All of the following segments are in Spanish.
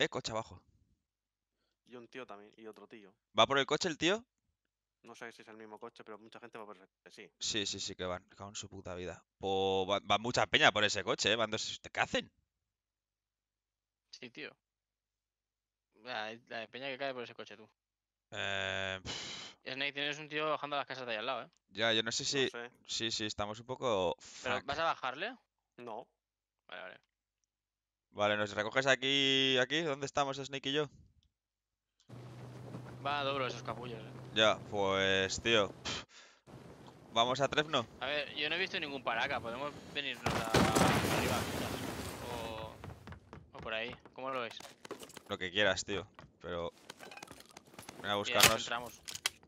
Coche abajo. Y un tío también, y otro tío. ¿Va por el coche el tío? No sé si es el mismo coche, pero mucha gente va por ese coche, sí. Sí, que van. Me cago en su puta vida. Pues va mucha peña por ese coche, ¿eh? Van dos... ¿Qué hacen? Sí, tío. La de peña que cae por ese coche, tú. Snake, tienes un tío bajando a las casas de ahí al lado, ¿eh? Ya, yo no sé si... No sé. Sí, estamos un poco... ¿Pero Fuck. vas a bajarle? No. Vale. Vale, ¿nos recoges aquí? ¿Dónde estamos, Snake y yo? Va a dobro esos capullos, ¿eh? Ya, pues, tío. ¿Vamos a Trefno? A ver, yo no he visto ningún paraca. Podemos venirnos arriba, quizás. O por ahí. ¿Cómo lo veis? Lo que quieras, tío. Pero... Ven a Y ahí buscarnos. entramos.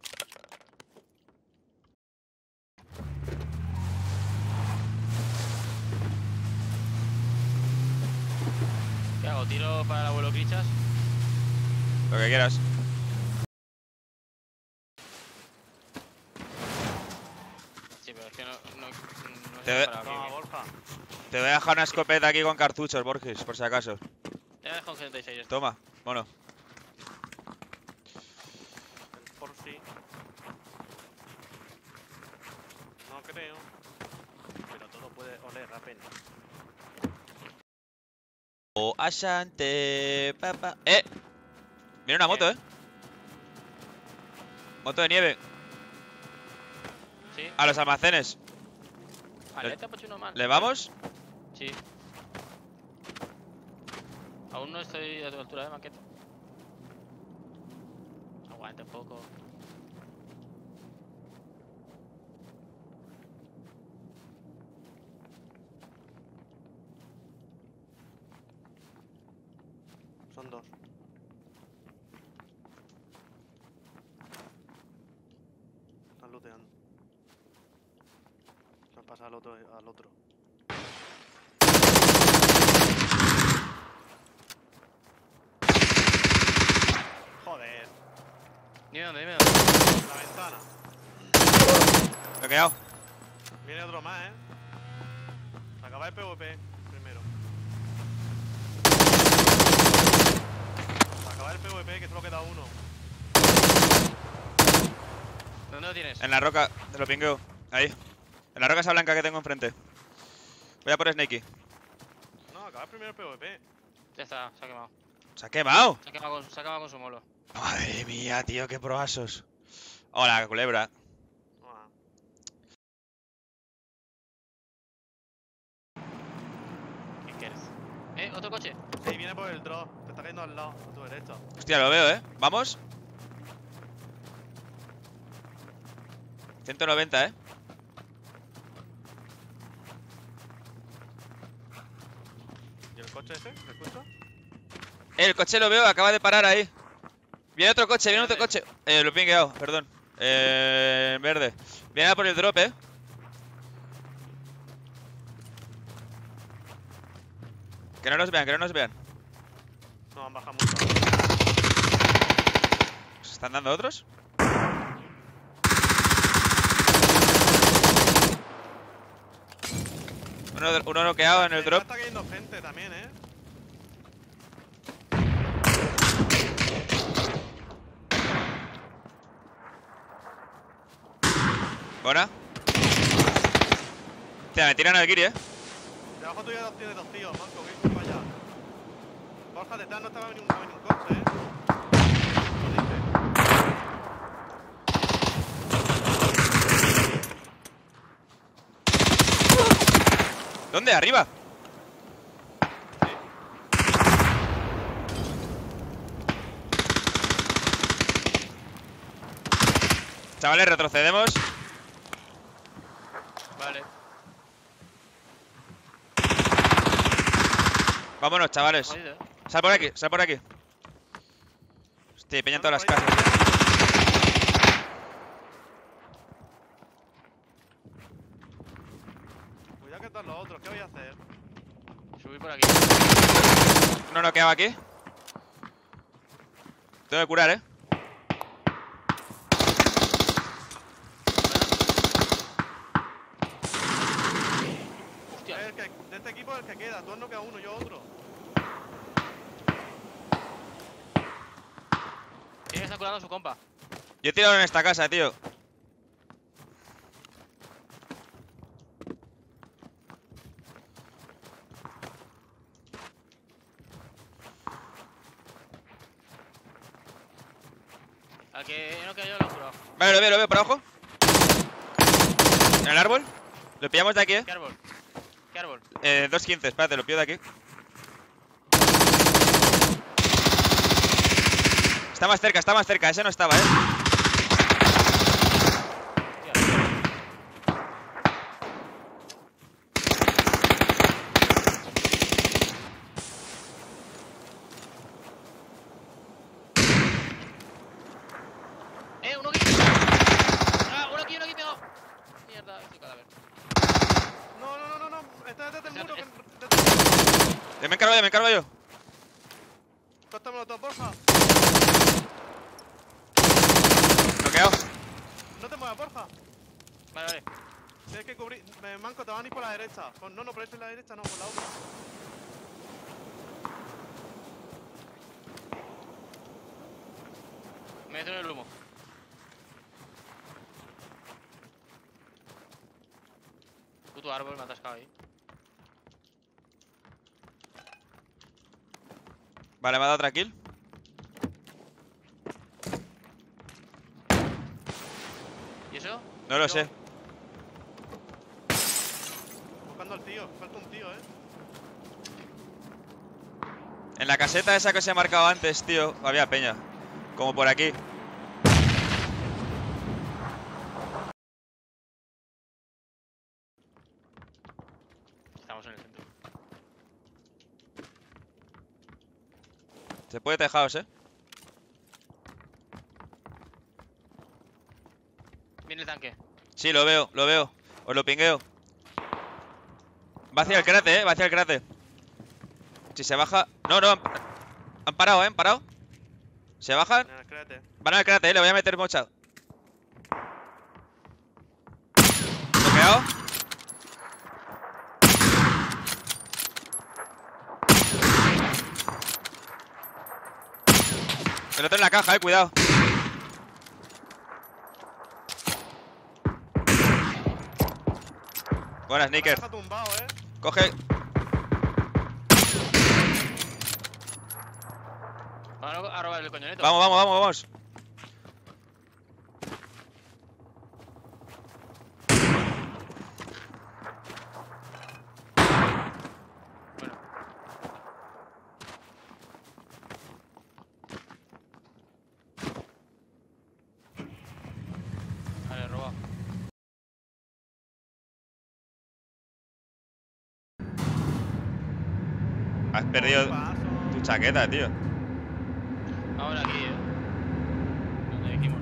¿Qué hago? ¿Tiro para el abuelo Crichas? Lo que quieras. Sí, pero es que no Te sé ve- para Toma, qué. Borja. Te voy a dejar una escopeta aquí con cartuchos, Borges, por si acaso. Ya me dejo un 76 esto. Toma, mono. El por sí. No creo. Pero todo puede oler a pena. O Ashante, papá. Viene una moto, Moto de nieve. Sí. A los almacenes. Aleta, pues uno mal. ¿Le vamos? Sí. Aún no estoy a tu altura de maqueta. Aguanta un poco. Son dos. Están looteando. Se han pasado al otro. Joder. Dime dónde. La ventana. Me he quedado. Viene otro más, Acaba el PvP primero. Acaba el PvP, que solo queda uno. ¿Dónde lo tienes? En la roca, te lo pingueo. Ahí. En la roca esa blanca que tengo enfrente. Voy a por Snakey. No, acaba primero el PvP. Ya está, se ha quemado. ¿Se ha quemado? Se ha quemado con su molo. Madre mía, tío, qué proasos. Hola, culebra. Ah, ¿Qué quieres? ¿Otro coche? sí, viene por el drop. Te está cayendo al lado, a tu derecha. Hostia, lo veo, ¿Vamos? 190, ¿Y el coche ese? ¿Lo escuchas? El coche lo veo, acaba de parar ahí. Viene otro coche, viene otro coche. Lo he pingueado, perdón. En verde. Viene a por el drop, Que no nos vean, que no nos vean. No, han bajado mucho. ¿Se están dando otros? Uno noqueado en el drop. Está cayendo gente también, Buena. Hostia, me tiran al guiri, Debajo tuyo tienes dos tíos, Manco, que para allá. Borja, detrás no estaba ningún coche, Lo dice. ¿Dónde? ¿Arriba? Chavales, retrocedemos. Vale. Vámonos, chavales. Jodido, Sal por aquí, sal por aquí. Hostia, peñan todas las casas. Cuidado que están los otros, ¿qué voy a hacer? Subir por aquí. Uno noqueado aquí. Tengo que curar, Hostia. De este equipo es el que queda, tú has noqueado uno, yo otro. que estar curando a su compa. Yo he tirado en esta casa, tío. Al que no cayó lo han curado. Vale, lo veo, por abajo. En el árbol. Lo pillamos de aquí, ¿Qué árbol? ¿Qué árbol? 2.15, espérate, lo pillo de aquí. Está más cerca, ese no estaba, Tío, uno aquí. Ah, uno aquí pegado. Mierda, ese cadáver. No. Está detrás del muro. Me encargo yo. Cóstamelo todo, Borja. Noqueado. No te muevas, Borja. Vale. Tienes que cubrir. Manco, te van a ir por la derecha. No, por esa la derecha, no, por la otra. Me meto en el humo. Puto árbol me ha atascado ahí. Vale, me ha dado otra kill. ¿Y eso? No lo sé. Buscando al tío. Falta un tío, En la caseta esa que os he marcado antes, tío, había peña. Como por aquí. Estamos en el centro. Se puede tejaos, Viene el tanque. Sí, lo veo. Os lo pingueo. Va hacia el cráter, va hacia el cráter. Si se baja... No, han parado, han parado. Se bajan. En el cráter. Van al cráter, le voy a meter mocha. Bloqueado. El otro en la caja, cuidado. Buenas, Sneaker. Está tumbado, Coge. Vamos a robar el coñoneto. Vamos. Bueno. Vale, robado. Has perdido tu chaqueta, tío. Ahora aquí, donde dijimos.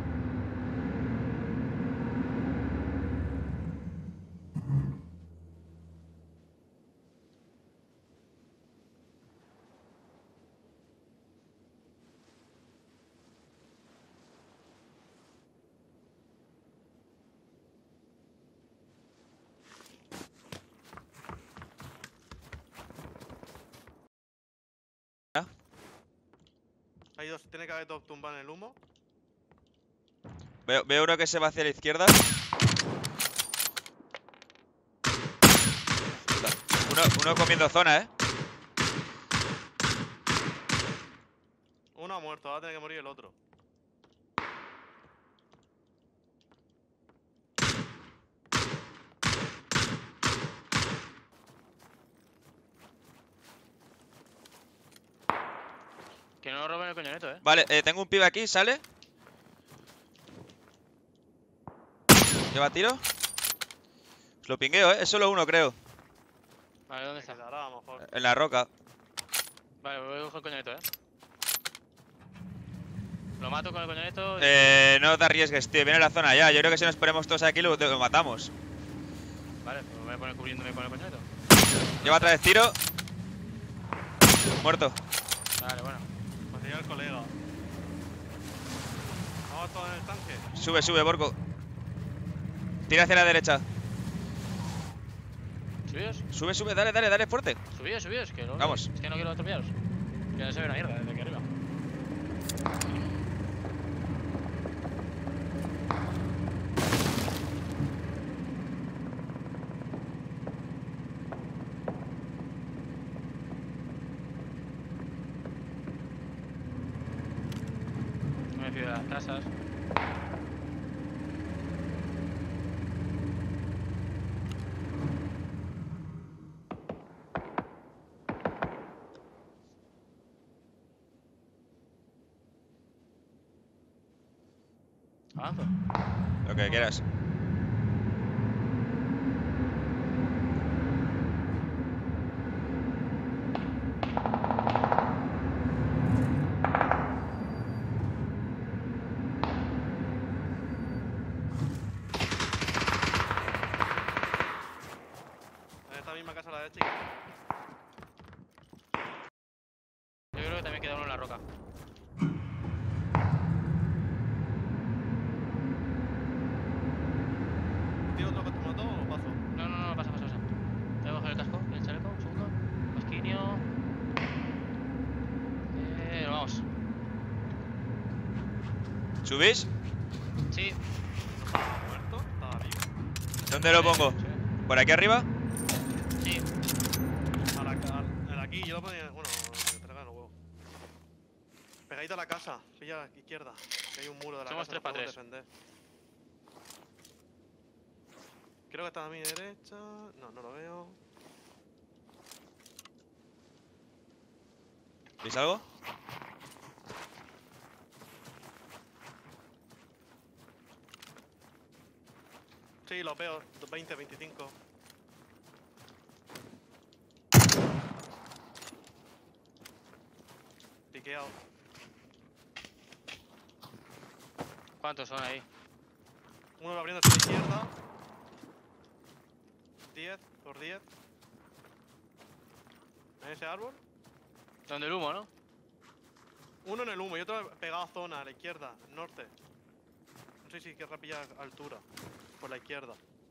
Hay dos, tiene que haber dos tumbados en el humo. Veo uno que se va hacia la izquierda. Uno comiendo zona, Uno ha muerto, va a tener que morir el otro. Que no roben el coñoneto, Vale, tengo un pibe aquí, ¿sale? ¿Lleva tiro? Os lo pingueo, es solo uno, creo. Vale, ¿dónde Se está? dará a lo mejor. En la roca. Vale, voy a coger el coñoneto, Lo mato con el coñoneto. No te arriesgues, tío. Viene la zona ya. Yo creo que si nos ponemos todos aquí lo matamos. Vale, pues me voy a poner cubriéndome con el coñoneto. Lleva otra vez tiro. Muerto. Vale, bueno. Pues llega el colega. Vamos todos en el tanque. Sube, Borco. Tira hacia la derecha. ¿Subidos? Sube, dale, fuerte. Subidos, que no. Vamos. Es que no quiero atropellaros. Que no se ve una mierda desde aquí arriba. las casas. Avanzo. Lo que quieras. En esta misma casa la de chica. Yo creo que también queda uno en la roca. ¿Tiro otro que te mató o paso? No, pasa. Te voy a coger el casco, el chaleco, un segundo. Casquinio. Vamos. ¿Subís? Sí. ¿Estaba muerto? ¿Estaba vivo? ¿Dónde lo pongo? Sí. ¿Por aquí arriba? Sí. Aquí, yo lo ponía. Bueno, me traigan los huevos. Pegadito a la casa, pilla a la izquierda. Que hay un muro de la Somos casa. 3 para podemos 3. defender. Creo que está a mi derecha. No, no lo veo. ¿Veis algo? Sí, los veo. 20, 25. Piqueado. ¿Cuántos son ahí? Uno va abriendo hacia la izquierda. 10 por 10. ¿En ese árbol? Donde el humo, ¿no? Uno en el humo y otro pegado a zona, a la izquierda, norte. No sé si querrá pillar altura. Por la izquierda.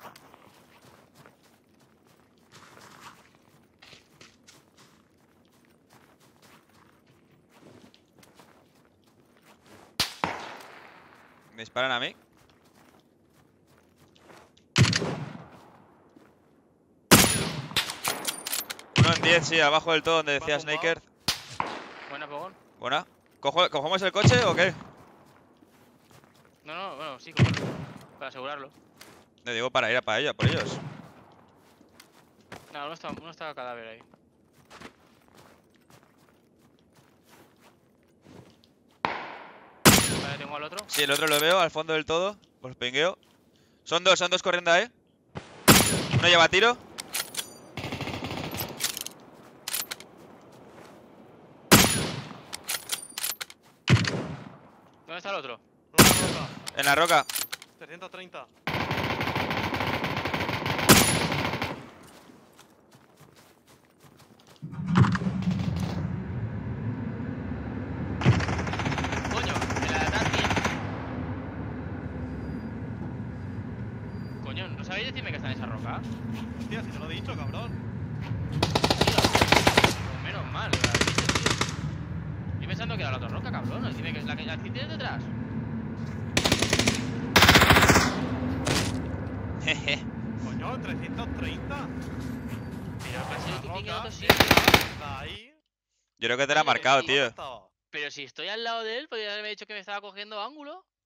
¿Me disparan a mí? Uno en 10, sí, abajo del todo donde decía Va tumbado. Snaker. Buena, Pogón. Buena. ¿Cogemos el coche o qué? No, bueno, sí, cogerlo. Para asegurarlo. Le digo para ir a para ella, por ellos. No, uno está cadáver ahí. Vale, tengo al otro. Sí, el otro lo veo al fondo del todo. Pues pingueo. Son dos corriendo, Uno lleva tiro. ¿Dónde está el otro? Una roca. En la roca. 330. Coño, en la de atrás, tío. Coño, ¿no sabéis decirme que está en esa roca? Hostia, si te lo he dicho, cabrón. Pues menos mal, lo habéis dicho, tío. Yo pensando que era la otra roca, cabrón. Dime que es la que tienes detrás. Jeje. Coño, 330. Pero casi La estoy roca picando sí. está ahí. Yo creo que te la ha Oye, marcado, sí. tío. Estaba. Pero si estoy al lado de él, podría haberme dicho que me estaba cogiendo ángulo.